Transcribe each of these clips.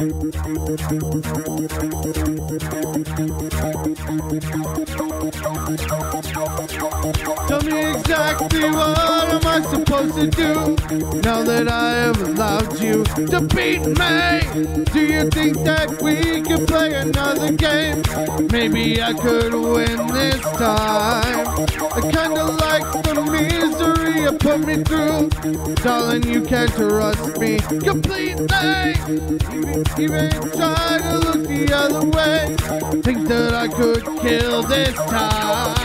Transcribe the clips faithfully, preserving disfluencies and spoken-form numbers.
Tell me exactly what am I supposed to do now that I have allowed you to beat me? Do you think that we could play another game? Maybe I could win this time. I kinda like the misery you put me through. Darling, you can't trust me completely. Even, even try to look the other way. Think that I could kill this time.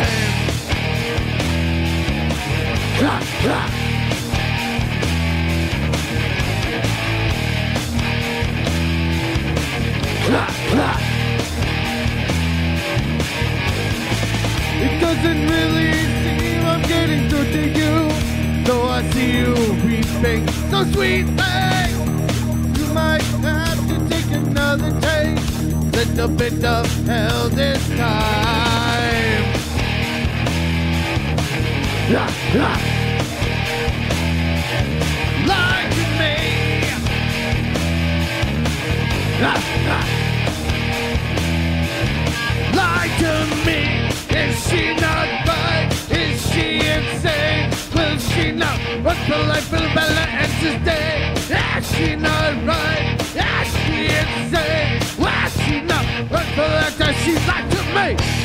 Ah, ah. It doesn't really seem I'm getting through to you, though I see you weeping so sweetly. You might have to take another taste, little bit of hell this time. Lie to me. Lie to me. Is she not right? Is she insane? Will she not run for life with Bella and today? Is she not right? Is she insane? Will she not run for life? Does she lie to me?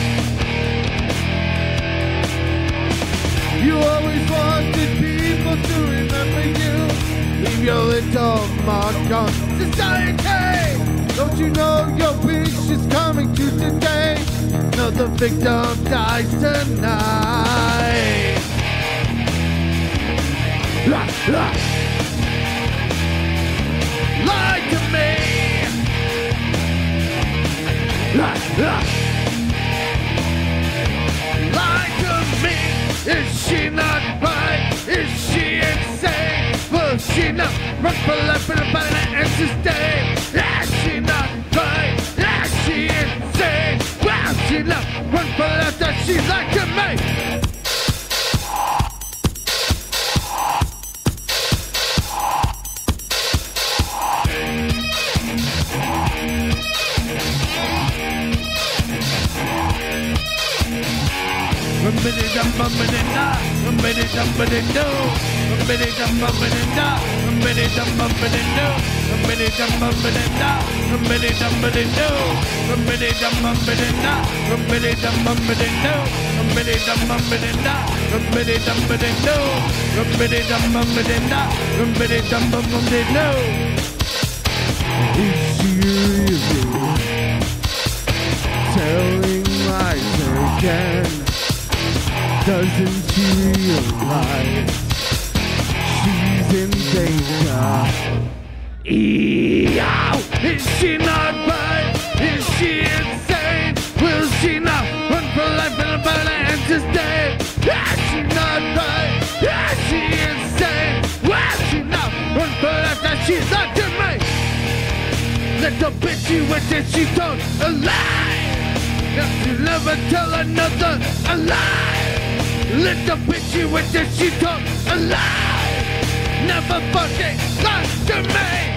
You always wanted people to remember you. Leave your little mark on society. Don't you know your wish is coming true today? Another victim dies tonight. Lie to me. Lie to me. Is she not right? Is she insane? Will she not run for life in a banana and sustain? Is she not right? Is she insane? Will she not run for life that she's like to me? Minute I'm bumping it now, a minute I'm bumping it no, a minute I'm bumping it now, a minute I'm bumping it no, a minute I'm bumping it now, a minute I'm bumping it no, a minute I'm bumping it now, a minute I'm bumping it no, a minute I'm bumping it now, a minute I'm bumping it no, a minute I'm bumping it now, a minute I'm bumping it no. Is she really telling lies again? Doesn't she realize she's in danger? Eow! Is she not right? Is she insane? Will she not run for life in a banana and just stay? Is she not right? Is she insane? Will she not run for life that she's not to me? Little bitchy witch and she told a lie. She'll never tell another a lie. Little bitchy with the she told a lie. Never fucking lied to me.